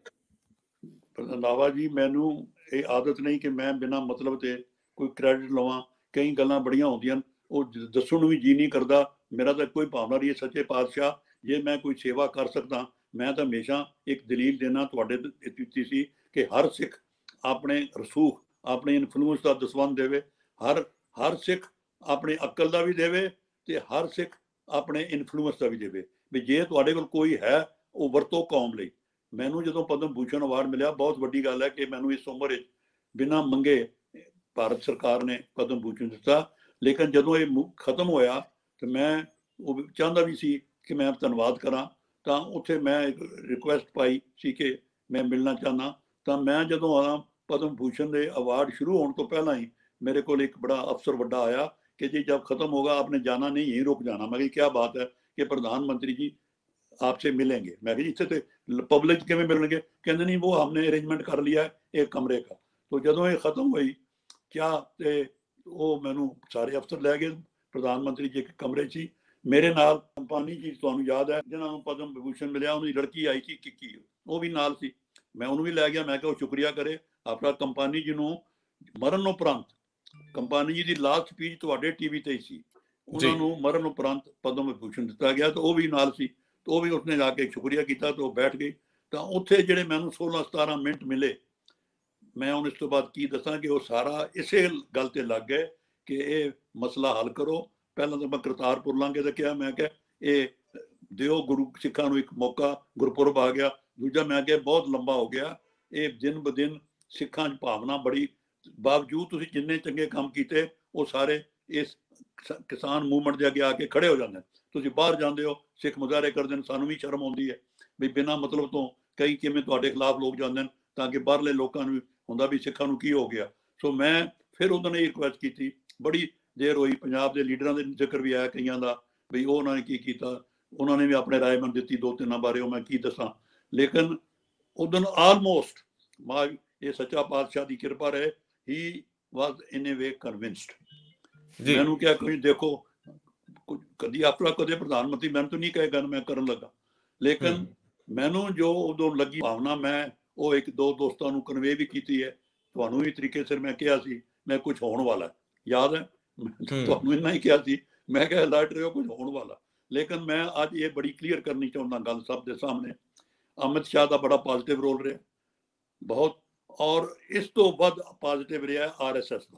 ਰੰਧਾਵਾ ਜੀ ਮੈਨੂੰ ਇਹ ਆਦਤ ਨਹੀਂ ਕਿ ਮੈਂ ਬਿਨਾਂ ਮਤਲਬ ਤੇ ਕੋਈ ਕ੍ਰੈਡਿਟ ਲਵਾਂ। ਕਈ ਗੱਲਾਂ ਬੜੀਆਂ ਹੁੰਦੀਆਂ ਉਹ ਜ- ਦੱਸਣ ਨੂੰ ਵੀ ਜੀ ਨਹੀਂ ਕਰਦਾ। ਮੇਰਾ ਤਾਂ ਕੋਈ ਭਾਵਨਾ ਨਹੀਂ ਹੈ। ਸੱਚੇ ਪਾਤਸ਼ਾਹ ਜੇ ਮੈਂ ਕੋਈ ਸੇਵਾ ਕਰ ਸਕਦਾ, ਮੈਂ ਤਾਂ ਹਮੇਸ਼ਾ ਇੱਕ ਦਲੀਲ ਦੇਣਾ ਤੁਹਾਡੇ ਤੇ ਦਿੱਤੀ ਸੀ ਕਿ ਹਰ ਸਿੱਖ ਆਪਣੇ ਰਸੂਖ ਆਪਣੇ ਇਨਫਲੂਐਂਸ ਦਾ ਦਸਵੰਧ ਦੇਵੇ, ਹਰ ਹਰ ਸਿੱਖ ਆਪਣੇ ਅਕਲ ਦਾ ਵੀ ਦੇਵੇ ਤੇ ਹਰ ਸਿੱਖ ਆਪਣੇ ਇਨਫਲੂਐਂਸ ਦਾ ਵੀ ਦੇਵੇ। ਵੀ ਜੇ ਤੁਹਾਡੇ ਕੋਲ ਕੋਈ ਹੈ ਉਹ ਵਰਤੋ ਕੌਮ ਲਈ। ਮੈਨੂੰ ਜਦੋਂ ਪਦਮ ਭੂਸ਼ਣ ਅਵਾਰਡ ਮਿਲਿਆ ਬਹੁਤ ਵੱਡੀ ਗੱਲ ਹੈ ਕਿ ਮੈਨੂੰ ਇਸ ਉਮਰ ਵਿੱਚ ਬਿਨਾਂ ਮੰਗੇ ਭਾਰਤ ਸਰਕਾਰ ਨੇ ਪਦਮ ਭੂਸ਼ਣ ਦਿੱਤਾ। ਲੇਕਿਨ ਜਦੋਂ ਇਹ ਮੁ- ਖਤਮ ਹੋਇਆ ਤੇ ਮੈਂ ਉਹ ਵੀ ਚਾਹੁੰਦਾ ਵੀ ਸੀ ਕਿ ਮੈਂ ਧੰਨਵਾਦ ਕਰਾਂ, ਤਾਂ ਉੱਥੇ ਮੈਂ ਇੱਕ ਰਿਕੁਐਸਟ ਪਾਈ ਸੀ ਕਿ ਮੈਂ ਮਿਲਣਾ ਚਾਹੁੰਦਾ। ਤਾਂ ਮੈਂ ਜਦੋਂ ਆਇਆ ਪਦਮ ਭੂਸ਼ਣ ਦੇ ਅਵਾਰਡ ਸ਼ੁਰੂ ਹੋਣ ਤੋਂ ਪਹਿਲਾਂ ਹੀ ਮੇਰੇ ਕੋਲ ਇੱਕ ਬੜਾ ਅਫਸਰ ਵੱਡਾ ਆਇਆ कि जी जब खत्म होगा आपने जाना नहीं, यहीं रुक जाना। मैं कही क्या बात है कि प्रधानमंत्री जी आपसे मिलेंगे। मैं कही इतने तो पब्लिक किमें मिलेंगे? कहते नहीं वो हमने अरेंजमेंट कर लिया है एक कमरे का। तो ਜਦੋਂ ਇਹ ਖਤਮ ਹੋਈ क्या ਤੇ ਉਹ ਮੈਨੂੰ ਸਾਰੇ ਅਫਸਰ ਲੈ ਗਏ ਪ੍ਰਧਾਨ ਮੰਤਰੀ ਜੀ ਇੱਕ ਕਮਰੇ 'ਚ ਹੀ। ਮੇਰੇ ਨਾਲ ਕੰਪਾਨੀ ਜੀ ਤੁਹਾਨੂੰ ਯਾਦ ਹੈ ਜਿਹਨਾਂ ਨੂੰ ਪਦਮ ਵਿਭੂਸ਼ਣ ਮਿਲਿਆ, ਉਹਦੀ ਲੜਕੀ ਆਈ ਸੀ ਕਿੱਕੀ, ਉਹ ਵੀ ਨਾਲ ਸੀ। ਮੈਂ ਉਹਨੂੰ ਵੀ ਲੈ ਗਿਆ। ਮੈਂ ਕਿਹਾ ਉਹ ਸ਼ੁਕਰੀਆ ਕਰੇ ਆਪਣਾ ਕੰਪਾਨੀ ਜੀ ਨੂੰ। ਮਰਨ ਉਪਰੰਤ ਕੰਪਾਨੀ ਜੀ ਦੀ ਲਾਸਟ ਸਪੀਚ ਤੁਹਾਡੇ ਟੀਵੀ ਤੇ ਹੀ ਸੀ। ਉਹਨਾਂ ਨੂੰ ਮਰਨ ਉਪਰੰਤ ਪਦਮ ਵਿਭੂਸ਼ਣ ਦਿੱਤਾ ਗਿਆ ਤੇ ਉਹ ਵੀ ਨਾਲ ਸੀ। ਤੇ ਉਹ ਵੀ ਉਸਨੇ ਜਾ ਕੇ ਸ਼ੁਕਰੀਆ ਕੀਤਾ ਤੇ ਉਹ ਬੈਠ ਗਈ। ਤਾਂ ਉੱਥੇ ਜਿਹੜੇ ਮੈਨੂੰ ਸੋਲਾਂ ਸਤਾਰਾਂ ਮਿੰਟ ਮਿਲੇ, ਮੈਂ ਹੁਣ ਇਸ ਤੋਂ ਬਾਅਦ ਕੀ ਦੱਸਾਂ ਕਿ ਉਹ ਸਾਰਾ ਇਸੇ ਗੱਲ ਤੇ ਲੱਗ ਗਏ ਕਿ ਇਹ ਮਸਲਾ ਹੱਲ ਕਰੋ। ਪਹਿਲਾਂ ਤਾਂ ਮੈਂ ਕਰਤਾਰਪੁਰ ਲਾਂਘੇ ਦਾ ਕਿਹਾ, ਮੈਂ ਕਿਹਾ ਇਹ ਦਿਓ ਗੁਰੂ ਸਿੱਖਾਂ ਨੂੰ ਇੱਕ ਮੌਕਾ, ਗੁਰਪੁਰਬ ਆ ਗਿਆ। ਦੂਜਾ ਮੈਂ ਕਿਹਾ ਬਹੁਤ ਲੰਬਾ ਹੋ ਗਿਆ ਇਹ, ਦਿਨ ਬ ਦਿਨ ਸਿੱਖਾਂ 'ਚ ਭਾਵਨਾ ਬੜੀ, ਬਾਵਜੂਦ ਤੁਸੀਂ ਜਿੰਨੇ ਚੰਗੇ ਕੰਮ ਕੀਤੇ ਉਹ ਸਾਰੇ ਇਸ ਕਿਸਾਨ ਮੂਵਮੈਂਟ ਦੇ ਅੱਗੇ ਆ ਕੇ ਖੜੇ ਹੋ ਜਾਂਦੇ। ਤੁਸੀਂ ਬਾਹਰ ਜਾਂਦੇ ਹੋ, ਸਿੱਖ ਮੁਜ਼ਾਹਰੇ ਕਰਦੇ ਨੇ, ਸਾਨੂੰ ਵੀ ਸ਼ਰਮ ਆਉਂਦੀ ਹੈ ਵੀ ਬਿਨਾਂ ਮਤਲਬ ਤੋਂ ਕਈ ਕਿਵੇਂ ਤੁਹਾਡੇ ਖਿਲਾਫ ਲੋਕ ਜਾਂਦੇ ਨੇ, ਤਾਂ ਕਿ ਬਾਹਰਲੇ ਲੋਕਾਂ ਨੂੰ ਹੁੰਦਾ ਵੀ ਸਿੱਖਾਂ ਨੂੰ ਕੀ ਹੋ ਗਿਆ। ਸੋ ਮੈਂ ਫਿਰ ਉਹਨਾਂ ਨੇ ਰਿਕੁਐਸਟ ਕੀਤੀ। ਬੜੀ ਦੇਰ ਹੋਈ, ਪੰਜਾਬ ਦੇ ਲੀਡਰਾਂ ਦੇ ਜ਼ਿਕਰ ਵੀ ਆਇਆ ਕਈਆਂ ਦਾ ਵੀ ਉਹ ਉਹਨਾਂ ਨੇ ਕੀ ਕੀਤਾ। ਉਹਨਾਂ ਨੇ ਵੀ ਆਪਣੇ ਰਾਏ ਮੈਨੂੰ ਦਿੱਤੀ ਦੋ ਤਿੰਨਾਂ ਬਾਰੇ, ਉਹ ਮੈਂ ਕੀ ਦੱਸਾਂ। ਲੇਕਿਨ ਉਦੋਂ ਆਲਮੋਸਟ ਮਾ ਇਹ ਸੱਚਾ ਪਾਤਸ਼ਾਹ ਦੀ ਕਿਰਪਾ ਰਹੇ, ਹੀ ਵਾਜ਼ ਇਨ ਏ ਵੇ ਕਨਵਿੰਸਡ। ਮੈਨੂੰ ਕਿਹਾ ਕੋਈ ਦੇਖੋ ਕੁਝ ਕਦੀ ਆਪਣਾ ਕਦੇ ਪ੍ਰਧਾਨ ਮੰਤਰੀ ਮੈਨੂੰ ਤਾਂ ਨਹੀਂ ਕਹੇਗਾ ਮੈਂ ਕਰਨ ਲੱਗਾ, ਲੇਕਿਨ ਮੈਨੂੰ ਜੋ ਉਦੋਂ ਲੱਗੀ ਭਾਵਨਾ ਮੈਂ ਉਹ ਇੱਕ ਦੋ ਦੋਸਤਾਂ ਨੂੰ ਕਨਵੇ ਵੀ ਕੀਤੀ ਹੈ, ਤੁਹਾਨੂੰ ਵੀ ਤਰੀਕੇ ਸਿਰ ਮੈਂ ਕਿਹਾ ਸੀ ਮੈਂ ਕੁਝ ਹੋਣ ਵਾਲਾ, ਯਾਦ ਹੈ ਤੁਹਾਨੂੰ ਇੰਨਾ ਹੀ ਕਿਹਾ ਸੀ, ਮੈਂ ਕਿਹਾ ਅਲਰਟ ਰਹੋ ਕੁਝ ਹੋਣ ਵਾਲਾ। ਲੇਕਿਨ ਮੈਂ ਅੱਜ ਇਹ ਬੜੀ ਕਲੀਅਰ ਕਰਨੀ ਚਾਹੁੰਦਾ ਗੱਲ ਸਭ ਦੇ ਸਾਹਮਣੇ, ਅਮਿਤ ਸ਼ਾਹ ਦਾ ਬੜਾ ਪੋਜ਼ਿਟਿਵ ਰੋਲ ਰਿਹਾ ਬਹੁਤ, ਔਰ ਇਸ ਤੋਂ ਵੱਧ ਪੋਜ਼ਿਟਿਵ ਰਿਹਾ ਆਰ ਐਸ ਐਸ ਦਾ।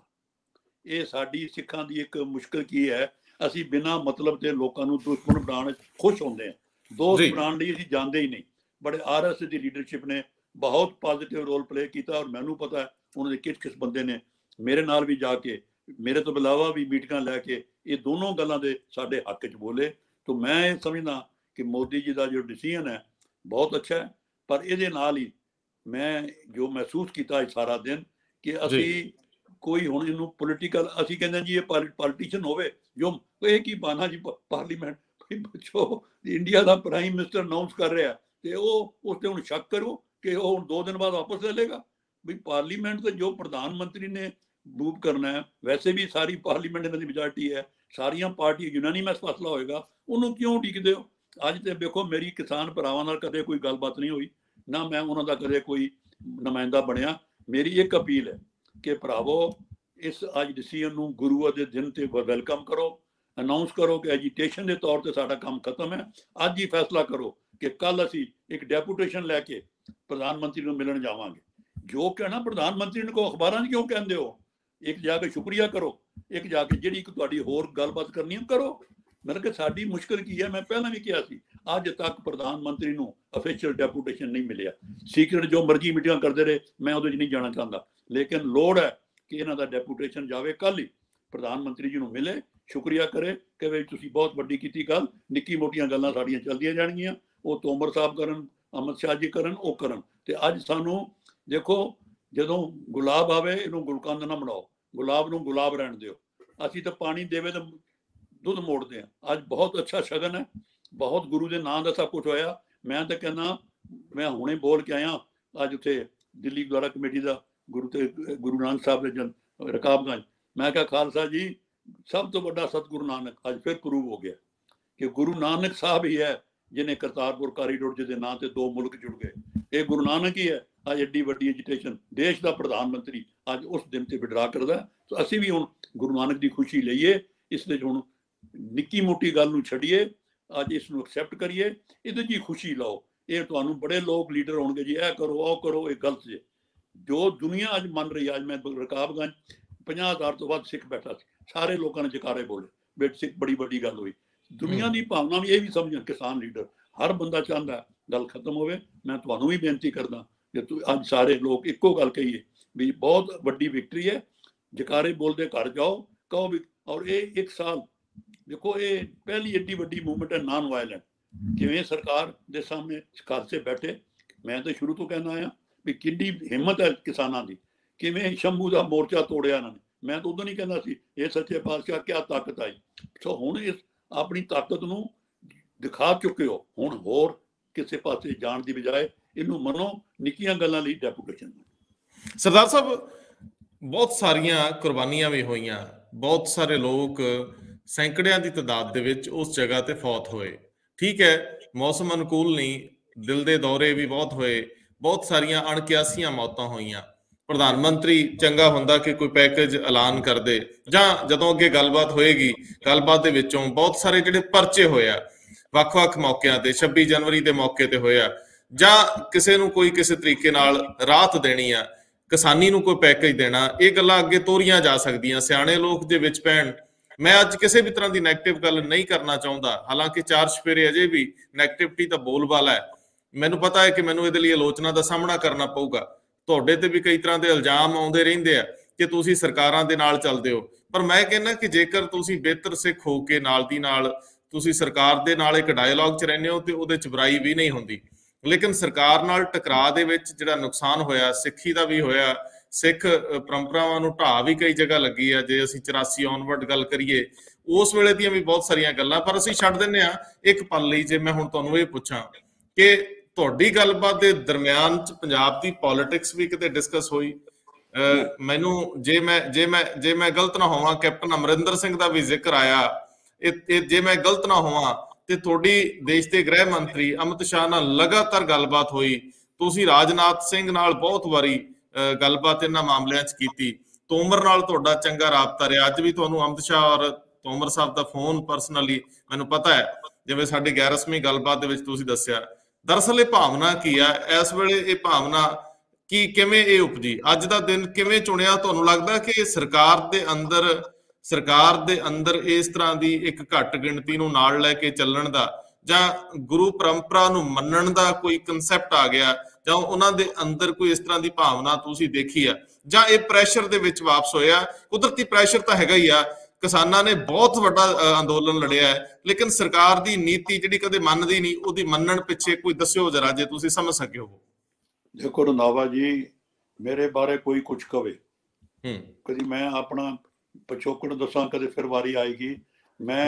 ਇਹ ਸਾਡੀ ਸਿੱਖਾਂ ਦੀ ਇੱਕ ਮੁਸ਼ਕਲ ਕੀ ਹੈ, ਅਸੀਂ ਬਿਨਾਂ ਮਤਲਬ ਦੇ ਲੋਕਾਂ ਨੂੰ ਦੁਸ਼ਮਣ ਬਣਾਉਣ ਖੁਸ਼ ਹੁੰਦੇ ਹਾਂ, ਦੋਸਤ ਬਣਾਉਣ ਲਈ ਅਸੀਂ ਜਾਂਦੇ ਹੀ ਨਹੀਂ। ਬੜੇ ਆਰ ਐਸ ਐਸ ਦੀ ਲੀਡਰਸ਼ਿਪ ਨੇ ਬਹੁਤ ਪੋਜ਼ਿਟਿਵ ਰੋਲ ਪਲੇ ਕੀਤਾ, ਔਰ ਮੈਨੂੰ ਪਤਾ ਹੈ ਉਹਨਾਂ ਦੇ ਕਿਸ ਕਿਸ ਬੰਦੇ ਨੇ ਮੇਰੇ ਨਾਲ ਵੀ ਜਾ ਕੇ, ਮੇਰੇ ਤੋਂ ਇਲਾਵਾ ਵੀ ਮੀਟਿੰਗਾਂ ਲੈ ਕੇ ਇਹ ਦੋਨੋਂ ਗੱਲਾਂ ਦੇ ਸਾਡੇ ਹੱਕ 'ਚ ਬੋਲੇ। ਤਾਂ ਮੈਂ ਇਹ ਸਮਝਦਾ ਕਿ ਮੋਦੀ ਜੀ ਦਾ ਜੋ ਡਿਸੀਜਨ ਹੈ ਬਹੁਤ ਅੱਛਾ ਹੈ, ਪਰ ਇਹਦੇ ਨਾਲ ਹੀ ਮੈਂ ਜੋ ਮਹਿਸੂਸ ਕੀਤਾ ਅੱਜ ਸਾਰਾ ਦਿਨ ਕਿ ਅਸੀਂ ਕੋਈ ਹੁਣ ਇਹਨੂੰ ਪੋਲੀਟੀਕਲ, ਅਸੀਂ ਕਹਿੰਦੇ ਜੀ ਇਹ ਪੋਲੀਟੀਸ਼ੀਅਨ ਹੋਵੇ ਜੋ ਇਹ ਕੀ ਬਾਨਾ ਜੀ ਪਾਰਲੀਮੈਂਟ ਬੱਚੋ ਇੰਡੀਆ ਦਾ ਪ੍ਰਾਈਮ ਮਿਨਿਸਟਰ ਅਨਾਉਂਸ ਕਰ ਰਿਹਾ ਤੇ ਉਹ ਉਸ ਤੇ ਹੁਣ ਸ਼ੱਕ ਕਰੋ ਕਿ ਉਹ ਹੁਣ ਦੋ ਦਿਨ ਬਾਅਦ ਵਾਪਸ ਲੈ ਲੇਗਾ। ਵੀ ਪਾਰਲੀਮੈਂਟ ਤੇ ਜੋ ਪ੍ਰਧਾਨ ਮੰਤਰੀ ਨੇ ਮੂਵ ਕਰਨਾ ਹੈ, ਵੈਸੇ ਵੀ ਸਾਰੀ ਪਾਰਲੀਮੈਂਟ ਇਹਨਾਂ ਦੀ ਮੈਜੋਰਟੀ ਹੈ, ਸਾਰੀਆਂ ਪਾਰਟੀਆਂ ਯੂਨਾਨੀਮਸ ਫੈਸਲਾ ਹੋਏਗਾ, ਉਹਨੂੰ ਕਿਉਂ ਉਡੀਕਦੇ ਹੋ? ਅੱਜ ਤੇ ਦੇਖੋ ਮੇਰੀ ਕਿਸਾਨ ਭਰਾਵਾਂ ਨਾਲ ਕਦੇ ਕੋਈ ਗੱਲਬਾਤ ਨਹੀਂ ਹੋਈ, ਨਾ ਮੈਂ ਉਹਨਾਂ ਦਾ ਕਦੇ ਕੋਈ ਨੁਮਾਇੰਦਾ ਬਣਿਆ। ਮੇਰੀ ਇੱਕ ਅਪੀਲ ਹੈ ਕਿ ਭਰਾਵੋ ਇਸ ਅੱਜ ਡਿਸੀਜਨ ਨੂੰ ਗੁਰੂ ਦੇ ਦਿਨ ਤੇ ਵੈਲਕਮ ਕਰੋ, ਅਨਾਉਂਸ ਕਰੋ ਕਿ ਐਜੀਟੇਸ਼ਨ ਦੇ ਤੌਰ ਤੇ ਸਾਡਾ ਕੰਮ ਖਤਮ ਹੈ। ਅੱਜ ਹੀ ਫੈਸਲਾ ਕਰੋ ਕਿ ਕੱਲ ਅਸੀਂ ਇੱਕ ਡੈਪੂਟੇਸ਼ਨ ਲੈ ਕੇ ਪ੍ਰਧਾਨ ਮੰਤਰੀ ਨੂੰ ਮਿਲਣ ਜਾਵਾਂਗੇ। ਜੋ ਕਹਿਣਾ ਪ੍ਰਧਾਨ ਮੰਤਰੀ ਨੂੰ ਕੋ ਅਖਬਾਰਾਂ 'ਚ ਕਿਉਂ ਕਹਿੰਦੇ ਹੋ? ਇੱਕ ਜਾ ਕੇ ਸ਼ੁਕਰੀਆ ਕਰੋ, ਇੱਕ ਜਾ ਕੇ ਜਿਹੜੀ ਇੱਕ ਤੁਹਾਡੀ ਹੋਰ ਗੱਲਬਾਤ ਕਰਨੀ ਹੈ ਕਰੋ। ਮਤਲਬ ਕਿ ਸਾਡੀ ਮੁਸ਼ਕਲ ਕੀ ਹੈ, ਮੈਂ ਪਹਿਲਾਂ ਵੀ ਕਿਹਾ ਸੀ ਅੱਜ ਤੱਕ ਪ੍ਰਧਾਨ ਮੰਤਰੀ ਨੂੰ ਅਫੀਸ਼ੀਅਲ ਡੈਪੂਟੇਸ਼ਨ ਨਹੀਂ ਮਿਲਿਆ। ਸੀਕ੍ਰੇਟ ਜੋ ਮਰਜ਼ੀ ਮੀਟਿੰਗਾਂ ਕਰਦੇ ਰਹੇ, ਮੈਂ ਉਹਦੇ 'ਚ ਨਹੀਂ ਜਾਣਾ ਚਾਹੁੰਦਾ, ਲੇਕਿਨ ਲੋੜ ਹੈ ਕਿ ਇਹਨਾਂ ਦਾ ਡੈਪੂਟੇਸ਼ਨ ਜਾਵੇ, ਕੱਲ ਹੀ ਪ੍ਰਧਾਨ ਮੰਤਰੀ ਜੀ ਨੂੰ ਮਿਲੇ, ਸ਼ੁਕਰੀਆ ਕਰੇ ਕਿ ਵੀ ਤੁਸੀਂ ਬਹੁਤ ਵੱਡੀ ਕੀਤੀ ਗੱਲ, ਨਿੱਕੀ ਮੋਟੀਆਂ ਗੱਲਾਂ ਸਾਡੀਆਂ ਚੱਲਦੀਆਂ ਜਾਣਗੀਆਂ, ਉਹ ਤੋਮਰ ਸਾਹਿਬ ਕਰਨ, ਅਮਿਤ ਸ਼ਾਹ ਜੀ ਕਰਨ, ਉਹ ਕਰਨ। ਤੇ ਅੱਜ ਸਾਨੂੰ ਦੇਖੋ ਜਦੋਂ ਗੁਲਾਬ ਆਵੇ ਇਹਨੂੰ ਗੁਲਕੰਦ ਨਾ ਬਣਾਓ, ਗੁਲਾਬ ਨੂੰ ਗੁਲਾਬ ਰਹਿਣ ਦਿਓ। ਅਸੀਂ ਤਾਂ ਪਾਣੀ ਦੇਵੇ ਤਾਂ ਦੁੱਧ ਮੋੜਦੇ ਹਾਂ। ਅੱਜ ਬਹੁਤ ਅੱਛਾ ਸ਼ਗਨ ਹੈ, ਬਹੁਤ ਗੁਰੂ ਦੇ ਨਾਂ ਦਾ ਸਭ ਕੁਝ ਹੋਇਆ। ਮੈਂ ਤਾਂ ਕਹਿੰਦਾ, ਮੈਂ ਹੁਣੇ ਬੋਲ ਕੇ ਆਇਆ ਅੱਜ ਉੱਥੇ ਦਿੱਲੀ ਗੁਰਦੁਆਰਾ ਕਮੇਟੀ ਦਾ ਗੁਰੂ ਤੇ ਗੁਰੂ ਨਾਨਕ ਸਾਹਿਬ ਦੇ ਜਨ ਰਕਾਬਗੰਜ, ਮੈਂ ਕਿਹਾ ਖਾਲਸਾ ਜੀ ਸਭ ਤੋਂ ਵੱਡਾ ਸਤਿਗੁਰੂ ਨਾਨਕ ਅੱਜ ਫਿਰ ਪ੍ਰੂਵ ਹੋ ਗਿਆ ਕਿ ਗੁਰੂ ਨਾਨਕ ਸਾਹਿਬ ਹੀ ਹੈ ਜਿਹਨੇ ਕਰਤਾਰਪੁਰ ਕਾਰੀਡੋਰ ਜਿਹਦੇ ਨਾਂ ਤੇ ਦੋ ਮੁਲਕ ਜੁੜ ਗਏ, ਇਹ ਗੁਰੂ ਨਾਨਕ ਹੀ ਹੈ। ਅੱਜ ਐਡੀ ਵੱਡੀ ਐਜੀਟੇਸ਼ਨ, ਦੇਸ਼ ਦਾ ਪ੍ਰਧਾਨ ਮੰਤਰੀ ਅੱਜ ਉਸ ਦਿਨ ਤੇ ਵਿਡਰਾ ਕਰਦਾ। ਤਾਂ ਅਸੀਂ ਵੀ ਹੁਣ ਗੁਰੂ ਨਾਨਕ ਦੀ ਖੁਸ਼ੀ ਲਈਏ, ਇਸ ਦੇ ਹੁਣ ਨਿੱਕੀ ਮੋਟੀ ਗੱਲ ਨੂੰ ਛੱਡੀਏ, ਅੱਜ ਇਸ ਨੂੰ ਐਕਸੈਪਟ ਕਰੀਏ, ਇਹਦੇ 'ਚ ਹੀ ਖੁਸ਼ੀ ਲਓ। ਇਹ ਤੁਹਾਨੂੰ ਬੜੇ ਲੋਕ ਲੀਡਰ ਹੋਣਗੇ ਜੀ ਇਹ ਕਰੋ ਉਹ ਕਰੋ, ਇਹ ਗਲਤ ਜੇ। ਜੋ ਦੁਨੀਆ ਅੱਜ ਮੰਨ ਰਹੀ, ਅੱਜ ਮੈਂ ਰਕਾਬਗੰਜ ਪੰਜਾਹ ਹਜ਼ਾਰ ਤੋਂ ਵੱਧ ਸਿੱਖ ਬੈਠਾ ਸੀ, ਸਾਰੇ ਲੋਕਾਂ ਨੇ ਜਕਾਰੇ ਬੋਲੇ, ਬੇਟ ਸਿੱਖ ਬੜੀ ਵੱਡੀ ਗੱਲ ਹੋਈ। ਦੁਨੀਆ ਦੀ ਭਾਵਨਾ ਵੀ ਇਹ ਵੀ ਸਮਝਣ, ਕਿਸਾਨ ਲੀਡਰ ਹਰ ਬੰਦਾ ਚਾਹੁੰਦਾ ਗੱਲ ਖਤਮ ਹੋਵੇ। ਮੈਂ ਤੁਹਾਨੂੰ ਵੀ ਬੇਨਤੀ ਕਰਦਾ ਕਿ ਤੂੰ ਅੱਜ ਸਾਰੇ ਲੋਕ ਇੱਕੋ ਗੱਲ ਕਹੀਏ ਵੀ ਬਹੁਤ ਵੱਡੀ ਵਿਕਟਰੀ ਹੈ, ਜਕਾਰੇ ਬੋਲਦੇ ਘਰ ਜਾਓ, ਕਹੋ ਵੀ। ਔਰ ਇਹ ਇੱਕ ਸਾਲ ਦੇਖੋ, ਇਹ ਪਹਿਲੀ ਐਡੀ ਵੱਡੀ ਮੂਵਮੈਂਟ ਹੈ ਨਾਨ ਵਾਇਲੈਂਟ। ਕਿਵੇਂ ਸਰਕਾਰ ਦੇ ਸਾਹਮਣੇ ਖਾਲਸੇ ਬੈਠੇ, ਮੈਂ ਤਾਂ ਸ਼ੁਰੂ ਤੋਂ ਕਹਿੰਦਾ ਆਇਆ ਵੀ ਕਿੰਨੀ ਹਿੰਮਤ ਹੈ ਕਿਸਾਨਾਂ ਦੀ, ਕਿਵੇਂ ਸ਼ੰਭੂ ਦਾ ਮੋਰਚਾ ਤੋੜਿਆ ਇਹਨਾਂ ਨੇ। ਮੈਂ ਤਾਂ ਉਦੋਂ ਨਹੀਂ ਕਹਿੰਦਾ ਸੀ ਇਹ ਸੱਚੇ ਪਾਤਸ਼ਾਹ ਕਿਆ ਤਾਕਤ ਆਈ। ਸੋ ਹੁਣ ਇਸ ਆਪਣੀ ਤਾਕਤ ਨੂੰ ਦਿਖਾ ਚੁੱਕੇ ਹੋ, ਹੁਣ ਹੋਰ ਕਿਸੇ ਪਾਸੇ ਜਾਣ ਦੀ ਬਜਾਏ ਇਹਨੂੰ ਮੰਨੋ, ਨਿੱਕੀਆਂ ਗੱਲਾਂ ਲਈ ਡੈਪੂਟੇਸ਼ਨ। ਸਰਦਾਰ ਸਾਹਿਬ ਬਹੁਤ ਸਾਰੀਆਂ ਕੁਰਬਾਨੀਆਂ ਵੀ ਹੋਈਆਂ, ਬਹੁਤ ਸਾਰੇ ਲੋਕ ਸੈਂਕੜਿਆਂ ਦੀ ਤਾਦਾਦ ਦੇ ਵਿੱਚ ਉਸ ਜਗ੍ਹਾ ਤੇ ਫੌਤ ਹੋਏ। ਠੀਕ ਹੈ, ਮੌਸਮ ਅਨੁਕੂਲ ਨਹੀਂ, ਦਿਲ ਦੇ ਦੌਰੇ ਵੀ ਬਹੁਤ ਹੋਏ, ਬਹੁਤ ਸਾਰੀਆਂ ਅਣਕਿਆਸੀਆਂ ਮੌਤਾਂ ਹੋਈਆਂ। ਪ੍ਰਧਾਨ ਮੰਤਰੀ ਚੰਗਾ ਹੁੰਦਾ ਕਿ ਕੋਈ ਪੈਕੇਜ ਐਲਾਨ ਕਰਦੇ, ਜਾਂ ਜਦੋਂ ਅੱਗੇ ਗੱਲਬਾਤ ਹੋਏਗੀ ਗੱਲਬਾਤ ਦੇ ਵਿੱਚੋਂ ਬਹੁਤ ਸਾਰੇ ਜਿਹੜੇ ਪਰਚੇ ਹੋਇਆ ਵੱਖ-ਵੱਖ ਮੌਕਿਆਂ ਤੇ, ਛੱਬੀ ਜਨਵਰੀ ਦੇ ਮੌਕੇ ਤੇ ਹੋਇਆ, ਜਾਂ ਕਿਸੇ ਨੂੰ ਕੋਈ ਕਿਸੇ ਤਰੀਕੇ ਨਾਲ ਰਾਹਤ ਦੇਣੀ ਆ, ਕਿਸਾਨੀ ਨੂੰ ਕੋਈ ਪੈਕੇਜ ਦੇਣਾ, ਇਹ ਗੱਲਾਂ ਅੱਗੇ ਤੋਰੀਆਂ ਜਾ ਸਕਦੀਆਂ। ਸਿਆਣੇ ਲੋਕ ਦੇ ਵਿੱਚ ਪੈਣ। ਮੈਂ ਅੱਜ ਕਿਸੇ ਵੀ ਤਰ੍ਹਾਂ ਦੀ ਨੈਗੇਟਿਵ ਗੱਲ ਨਹੀਂ ਕਰਨਾ ਚਾਹੁੰਦਾ, ਹਾਲਾਂਕਿ ਚਾਰ ਚੁਫੇਰੇ ਅਜੇ ਵੀ ਨੈਗੇਟਿਵਿਟੀ ਦਾ ਬੋਲਬਾਲਾ ਹੈ। ਮੈਨੂੰ ਪਤਾ ਹੈ ਕਿ ਮੈਨੂੰ ਇਹਦੇ ਲਈ ਆਲੋਚਨਾ ਦਾ ਸਾਹਮਣਾ ਕਰਨਾ ਪਊਗਾ, ਤੁਹਾਡੇ ਤੇ ਵੀ ਕਈ ਤਰ੍ਹਾਂ ਦੇ ਇਲਜ਼ਾਮ ਆਉਂਦੇ ਰਹਿੰਦੇ ਆ ਕਿ ਤੁਸੀਂ ਸਰਕਾਰਾਂ ਦੇ ਨਾਲ ਚੱਲਦੇ ਹੋ। ਪਰ ਮੈਂ ਕਹਿੰਦਾ ਕਿ ਜੇਕਰ ਤੁਸੀਂ ਬਿਹਤਰ ਸਿੱਖ ਹੋ ਕੇ ਨਾਲ ਦੀ ਨਾਲ ਤੁਸੀਂ ਸਰਕਾਰ ਦੇ ਨਾਲ ਇੱਕ ਡਾਇਲੋਗ 'ਚ ਰਹਿੰਦੇ ਹੋ ਤੇ ਉਹਦੇ 'ਚ ਬੁਰਾਈ ਵੀ ਨਹੀਂ ਹੁੰਦੀ। ਲੇਕਿਨ ਸਰਕਾਰ ਨਾਲ ਟਕਰਾਅ ਦੇ ਵਿੱਚ ਜਿਹੜਾ ਨੁਕਸਾਨ ਹੋਇਆ, ਸਿੱਖੀ ਦਾ ਵੀ ਹੋਇਆ, ਸਿੱਖ ਪਰੰਪਰਾਵਾਂ ਨੂੰ ਢਾਹ ਵੀ ਕਈ ਜਗ੍ਹਾ ਲੱਗੀ ਆ। ਜੇ ਅਸੀਂ ਚੁਰਾਸੀ ਔਨਵਰਡ ਗੱਲ ਕਰੀਏ, ਉਸ ਵੇਲੇ ਦੀਆਂ ਵੀ ਬਹੁਤ ਸਾਰੀਆਂ ਗੱਲਾਂ, ਪਰ ਅਸੀਂ ਛੱਡ ਦਿੰਦੇ ਹਾਂ ਇੱਕ ਪਲ ਲਈ। ਜੇ ਮੈਂ ਹੁਣ ਤੁਹਾਨੂੰ ਇਹ ਪੁੱਛਾਂ ਕਿ ਤੁਹਾਡੀ ਗੱਲਬਾਤ ਦੇ ਦਰਮਿਆਨ 'ਚ ਪੰਜਾਬ ਦੀ ਪੋਲਿਟਿਕਸ ਵੀ ਕਿਤੇ ਡਿਸਕਸ ਹੋਈ? ਮੈਨੂੰ ਜੇ ਮੈਂ ਜੇ ਮੈਂ ਜੇ ਮੈਂ ਗਲਤ ਨਾ ਹੋਵਾਂ, ਕੈਪਟਨ ਅਮਰਿੰਦਰ ਸਿੰਘ ਦਾ ਵੀ ਜ਼ਿਕਰ ਆਇਆ, ਇਹ ਜੇ ਮੈਂ ਗਲਤ ਨਾ ਹੋਵਾਂ ਤੇ ਤੁਹਾਡੀ ਦੇਸ਼ ਦੇ ਗ੍ਰਹਿ ਮੰਤਰੀ ਅਮਿਤ ਸ਼ਾਹ ਨਾਲ ਲਗਾਤਾਰ ਗੱਲਬਾਤ ਹੋਈ, ਤੁਸੀਂ ਰਾਜਨਾਥ ਸਿੰਘ ਨਾਲ ਬਹੁਤ ਵਾਰੀ ਗੱਲਬਾਤ ਇਹਨਾਂ ਮਾਮਲਿਆਂ 'ਚ ਕੀਤੀ, ਤੋਮਰ ਨਾਲ ਤੁਹਾਡਾ ਚੰਗਾ ਰਾਬਤਾ ਰਿਹਾ। ਅੱਜ ਵੀ ਤੁਹਾਨੂੰ ਅਮਿਤ ਸ਼ਾਹ ਔਰ ਤੋਮਰ ਸਾਹਿਬ ਦਾ ਫੋਨ ਪਰਸਨਲੀ ਮੈਨੂੰ ਪਤਾ ਹੈ, ਜਿਵੇਂ ਸਾਡੀ ਗੈਰ ਰਸਮੀ ਗੱਲਬਾਤ ਦੇ ਵਿੱਚ ਤੁਸੀਂ ਦੱਸਿਆ। ਦਰਅਸਲ ਇਹ ਭਾਵਨਾ ਕੀ ਆ ਇਸ ਵੇਲੇ, ਇਹ ਭਾਵਨਾ ਕੀ ਕਿਵੇਂ ਇਹ ਉਪਜੀ, ਅੱਜ ਦਾ ਦਿਨ ਕਿਵੇਂ ਚੁਣਿਆ? ਤੁਹਾਨੂੰ ਲੱਗਦਾ ਕਿ ਸਰਕਾਰ ਦੇ ਅੰਦਰ ਸਰਕਾਰ ਦੇ ਅੰਦਰ ਇਸ ਤਰ੍ਹਾਂ ਦੀ ਇੱਕ ਘੱਟ ਗਿਣਤੀ ਨੂੰ ਨਾਲ ਲੈ ਕੇ ਚੱਲਣ ਦਾ ਜਾਂ ਗੁਰੂ ਪਰੰਪਰਾ ਨੂੰ ਮੰਨਣ ਦਾ ਕੋਈ ਕਨਸੈਪਟ ਆ ਗਿਆ, ਜਾਂ ਉਹਨਾਂ ਦੇ ਅੰਦਰ ਕੋਈ ਇਸ ਤਰ੍ਹਾਂ ਦੀ ਭਾਵਨਾ ਤੁਸੀਂ ਦੇਖੀ ਆ, ਜਾਂ ਇਹ ਪ੍ਰੈਸ਼ਰ ਦੇ ਵਿੱਚ ਵਾਪਸ ਹੋਇਆ? ਕੁਦਰਤੀ ਪ੍ਰੈਸ਼ਰ ਤਾਂ ਹੈਗਾ ਹੀ ਆ, ਕਿਸਾਨਾਂ ਨੇ ਬਹੁਤ ਵੱਡਾ ਅੰਦੋਲਨ ਲੜਿਆ ਹੈ, ਲੇਕਿਨ ਸਰਕਾਰ ਦੀ ਨੀਤੀ ਜਿਹੜੀ ਕਦੇ ਮੰਨਦੀ ਨਹੀਂ, ਉਹਦੀ ਮੰਨਣ ਪਿੱਛੇ ਕੋਈ ਦੱਸਿਓ ਜਰਾ, ਜੇ ਤੁਸੀਂ ਸਮਝ ਸਕੇ ਹੋ। ਦੇਖੋ ਰੰਧਾਵਾ ਜੀ, ਮੇਰੇ ਬਾਰੇ ਕੋਈ ਕੁਝ ਕਵੇ, ਹੂੰ, ਕਦੀ ਮੈਂ ਆਪਣਾ ਪਿਛੋਕੜ ਦੱਸਾਂ, ਕਦੇ ਫਿਰ ਵਾਰੀ ਆਏਗੀ। ਮੈਂ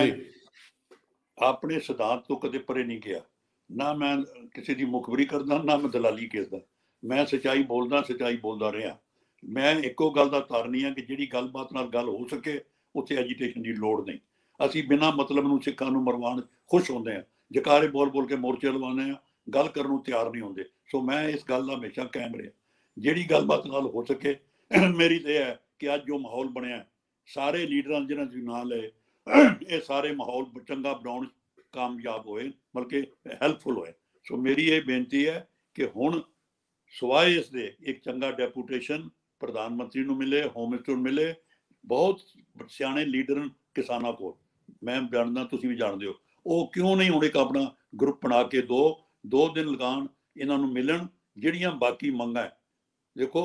ਆਪਣੇ ਸਿਧਾਂਤ ਤੋਂ ਕਦੇ ਪਰੇ ਨਹੀਂ ਗਿਆ, ਨਾ ਮੈਂ ਕਿਸੇ ਦੀ ਮੁਖਬਰੀ ਕਰਦਾ, ਨਾ ਮੈਂ ਦਲਾਲੀ ਕਰਦਾ। ਮੈਂ ਸੱਚਾਈ ਬੋਲਦਾ, ਸੱਚਾਈ ਬੋਲਦਾ ਰਿਹਾ। ਮੈਂ ਇੱਕੋ ਗੱਲ ਦਾ ਧਾਰਨੀ ਆ ਕਿ ਜਿਹੜੀ ਗੱਲਬਾਤ ਨਾਲ ਗੱਲ ਹੋ ਸਕੇ ਉੱਥੇ ਐਜੀਟੇਸ਼ਨ ਦੀ ਲੋੜ ਨਹੀਂ। ਅਸੀਂ ਬਿਨਾਂ ਮਤਲਬ ਨੂੰ ਸਿੱਖਾਂ ਨੂੰ ਮਰਵਾਉਣ ਖੁਸ਼ ਹੁੰਦੇ ਹਾਂ, ਜਕਾਰੇ ਬੋਲ ਬੋਲ ਕੇ ਮੋਰਚੇ ਲਵਾਉਂਦੇ ਹਾਂ, ਗੱਲ ਕਰਨ ਨੂੰ ਤਿਆਰ ਨਹੀਂ ਹੁੰਦੇ। ਸੋ ਮੈਂ ਇਸ ਗੱਲ ਦਾ ਹਮੇਸ਼ਾ ਕਾਇਮ ਰਿਹਾ, ਜਿਹੜੀ ਗੱਲਬਾਤ ਨਾਲ ਹੋ ਸਕੇ। ਮੇਰੀ ਤਾਂ ਇਹ ਹੈ ਕਿ ਅੱਜ ਜੋ ਮਾਹੌਲ ਬਣਿਆ, ਸਾਰੇ ਲੀਡਰਾਂ ਜਿਹਨਾਂ ਦੇ ਨਾਂ ਲਏ, ਇਹ ਸਾਰੇ ਮਾਹੌਲ ਚੰਗਾ ਬਣਾਉਣ ਕਾਮਯਾਬ ਹੋਏ, ਬਲਕਿ ਹੈਲਪਫੁਲ ਹੋਏ। ਸੋ ਮੇਰੀ ਇਹ ਬੇਨਤੀ ਹੈ ਕਿ ਹੁਣ ਸਵਾਏ ਇਸ ਦੇ ਇੱਕ ਚੰਗਾ ਡੈਪੂਟੇਸ਼ਨ ਪ੍ਰਧਾਨ ਮੰਤਰੀ ਨੂੰ ਮਿਲੇ, ਹੋਮ ਮਿਨਿਸਟਰ ਨੂੰ ਮਿਲੇ, ਬਹੁਤ ਸਿਆਣੇ ਲੀਡਰ ਕਿਸਾਨਾਂ ਕੋਲ, ਮੈਂ ਜਾਣਦਾ, ਤੁਸੀਂ ਵੀ ਜਾਣਦੇ ਹੋ, ਉਹ ਕਿਉਂ ਨਹੀਂ ਹੁਣ ਇੱਕ ਆਪਣਾ ਗਰੁੱਪ ਬਣਾ ਕੇ ਦੋ ਦੋ ਦਿਨ ਲਗਾਉਣ, ਇਹਨਾਂ ਨੂੰ ਮਿਲਣ। ਜਿਹੜੀਆਂ ਬਾਕੀ ਮੰਗਾਂ ਹੈ, ਦੇਖੋ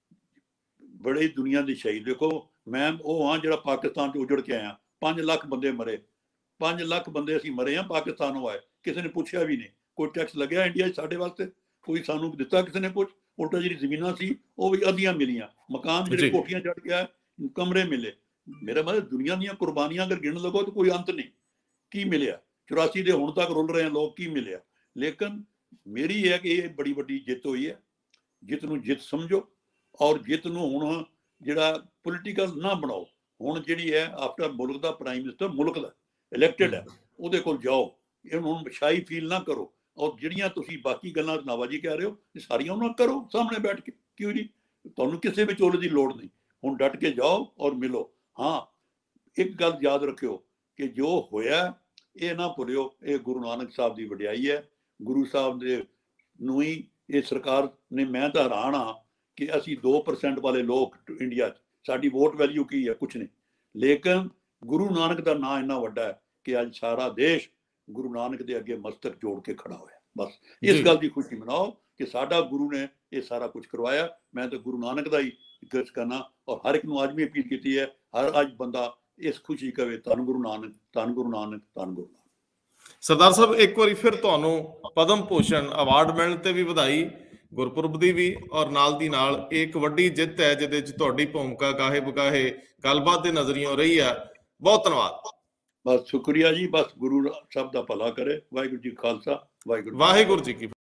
ਬੜੀ ਦੁਨੀਆ ਦੀ ਸ਼ਹੀਦ, ਦੇਖੋ ਮੈਂ ਉਹ ਹਾਂ ਜਿਹੜਾ ਪਾਕਿਸਤਾਨ 'ਚ ਉਜੜ ਕੇ ਆਇਆ, ਪੰਜ ਲੱਖ ਬੰਦੇ ਮਰੇ, ਪੰਜ ਲੱਖ ਬੰਦੇ ਅਸੀਂ ਮਰੇ ਹਾਂ ਪਾਕਿਸਤਾਨੋਂ ਆਏ, ਕਿਸੇ ਨੇ ਪੁੱਛਿਆ ਵੀ ਨਹੀਂ। ਕੋਈ ਟੈਕਸ ਲੱਗਿਆ ਇੰਡੀਆ 'ਚ ਸਾਡੇ ਵਾਸਤੇ? ਕੋਈ ਸਾਨੂੰ ਦਿੱਤਾ ਕਿਸੇ ਨੇ ਕੁਝ? ਉਲਟਾ ਜਿਹੜੀ ਜ਼ਮੀਨਾਂ ਸੀ ਉਹ ਵੀ ਅੱਧੀਆਂ ਮਿਲੀਆਂ, ਮਕਾਨ ਜਿਹੜੇ ਕੋਠੀਆਂ ਚੜ੍ਹ ਗਿਆ, ਕਮਰੇ ਮਿਲੇ। ਮੇਰਾ ਮਤਲਬ ਦੁਨੀਆ ਦੀਆਂ ਕੁਰਬਾਨੀਆਂ ਅਗਰ ਗਿਣ ਲਗੋ ਤਾਂ ਕੋਈ ਅੰਤ ਨਹੀਂ। ਕੀ ਮਿਲਿਆ? ਚੁਰਾਸੀ ਦੇ ਹੁਣ ਤੱਕ ਰੁਲ ਰਹੇ ਲੋਕ, ਕੀ ਮਿਲਿਆ? ਲੇਕਿਨ ਮੇਰੀ ਹੈ ਕਿ ਇਹ ਬੜੀ ਵੱਡੀ ਜਿੱਤ ਹੋਈ ਹੈ। ਜਿੱਤ ਨੂੰ ਜਿੱਤ ਸਮਝੋ, ਔਰ ਜਿੱਤ ਨੂੰ ਹੁਣ ਜਿਹੜਾ ਪੋਲੀਟੀਕਲ ਨਾ ਬਣਾਓ। ਹੁਣ ਜਿਹੜੀ ਹੈ ਆਫਟਰ ਮੁਲਕ ਦਾ ਪ੍ਰਾਈਮ ਮਿਨਿਸਟਰ ਮੁਲਕ ਦਾ ਇਲੈਕਟਡ ਹੈ, ਉਹਦੇ ਕੋਲ ਜਾਓ, ਇਹਨੂੰ ਹੁਣ ਸ਼ਾਈ ਫੀਲ ਨਾ ਕਰੋ। ਔਰ ਜਿਹੜੀਆਂ ਤੁਸੀਂ ਬਾਕੀ ਗੱਲਾਂ ਨਾਵਾਜੀ ਕਹਿ ਰਹੇ ਹੋ, ਇਹ ਸਾਰੀਆਂ ਉਹਨਾਂ ਕਰੋ ਸਾਹਮਣੇ ਬੈਠ ਕੇ, ਕਿਉਂ ਨਹੀਂ? ਤੁਹਾਨੂੰ ਕਿਸੇ ਵਿਚੋਲੇ ਦੀ ਲੋੜ ਨਹੀਂ, ਹੁਣ ਡਟ ਕੇ ਜਾਓ ਔਰ ਮਿਲੋ। ਹਾਂ, ਇੱਕ ਗੱਲ ਯਾਦ ਰੱਖਿਓ ਕਿ ਜੋ ਹੋਇਆ ਇਹ ਨਾ ਭੁੱਲਿਓ, ਇਹ ਗੁਰੂ ਨਾਨਕ ਸਾਹਿਬ ਦੀ ਵਡਿਆਈ ਹੈ। ਗੁਰੂ ਸਾਹਿਬ ਦੇ ਨੂੰ ਹੀ ਇਹ ਸਰਕਾਰ ਨੇ, ਮੈਂ ਤਾਂ ਹੈਰਾਨ ਹਾਂ ਕਿ ਅਸੀਂ ਦੋ ਪਰਸੈਂਟ ਵਾਲੇ ਲੋਕ ਇੰਡੀਆ 'ਚ, ਸਾਡੀ ਵੋਟ ਵੈਲਿਊ ਕੀ ਹੈ? ਕੁਛ ਨਹੀਂ। ਲੇਕਿਨ ਗੁਰੂ ਨਾਨਕ ਦਾ ਨਾਂ ਇੰਨਾ ਵੱਡਾ ਹੈ ਕਿ ਅੱਜ ਸਾਰਾ ਦੇਸ਼ ਗੁਰੂ ਨਾਨਕ ਦੇ ਅੱਗੇ ਮਸਤਕ ਜੋੜ ਕੇ ਖੜਾ ਹੋਇਆ। ਬਸ ਇਸ ਗੱਲ ਦੀ ਖੁਸ਼ੀ ਮਨਾਓ ਕਿ ਸਾਡਾ ਗੁਰੂ ਨੇ ਇਹ ਸਾਰਾ ਕੁਝ ਕਰਵਾਇਆ। ਮੈਂ ਤਾਂ ਗੁਰੂ ਨਾਨਕ ਦਾ ਹੀ ਇੱਜ਼ਤ ਕਰਨਾ, ਔਰ ਹਰ ਇੱਕ ਨੂੰ ਅੱਜ ਵੀ ਅਪੀਲ ਕੀਤੀ ਹੈ, ਹਰ ਅੱਜ ਬੰਦਾ ਇਸ ਖੁਸ਼ੀ ਕਵੇ, ਧੰਨ ਗੁਰੂ ਨਾਨਕ, ਧੰਨ ਗੁਰੂ ਨਾਨਕ, ਧੰਨ ਗੁਰੂ ਨਾਨਕ। ਸਰਦਾਰ ਸਾਹਿਬ, ਇੱਕ ਵਾਰੀ ਫਿਰ ਤੁਹਾਨੂੰ ਪਦਮ ਭੂਸ਼ਣ ਅਵਾਰਡ ਮਿਲਣ ਤੇ ਵੀ ਵਧਾਈ, ਗੁਰਪੁਰਬ ਦੀ ਵੀ, ਔਰ ਨਾਲ ਦੀ ਨਾਲ ਇੱਕ ਵੱਡੀ ਜਿੱਤ ਹੈ ਜਿਹਦੇ 'ਚ ਤੁਹਾਡੀ ਭੂਮਿਕਾ ਕਾਹੇ ਬਕਾਹੇ ਗੱਲਬਾਤ ਦੇ ਨਜ਼ਰੀਓਂ ਰਹੀ ਆ। ਬਹੁਤ ਧੰਨਵਾਦ। ਬਸ ਸ਼ੁਕਰੀਆ ਜੀ, ਬਸ ਗੁਰੂ ਸਭ ਦਾ ਭਲਾ ਕਰੇ। ਵਾਹਿਗੁਰੂ ਜੀ ਖਾਲਸਾ, ਵਾਹਿਗੁਰੂ ਵਾਹਿਗੁਰੂ ਜੀ ਕੀ